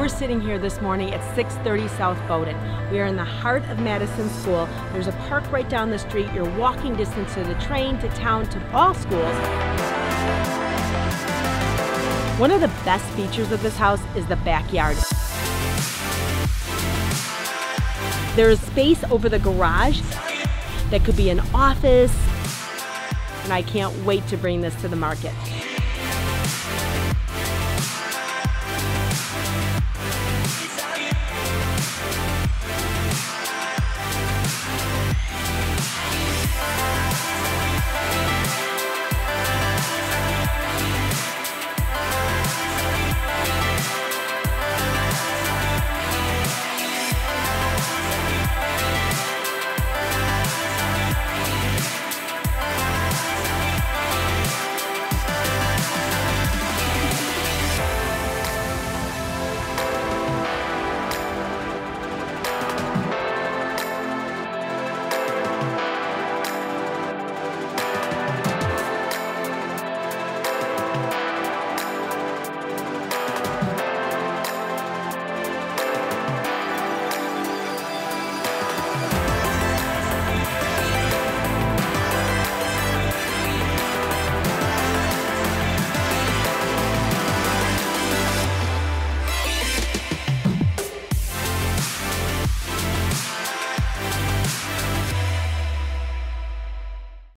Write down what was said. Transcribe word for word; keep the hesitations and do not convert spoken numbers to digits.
We're sitting here this morning at six thirty South Bodin. We are in the heart of Madison School. There's a park right down the street. You're walking distance to the train, to town, to all schools. One of the best features of this house is the backyard. There is space over the garage that could be an office, and I can't wait to bring this to the market.